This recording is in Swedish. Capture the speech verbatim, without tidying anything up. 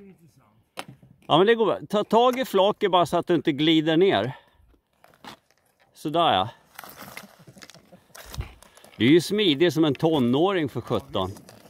Ja, men det går bra. Ta tag i flaket bara så att du inte glider ner. Sådär ja. Du är ju smidig som en tonåring för sjutton.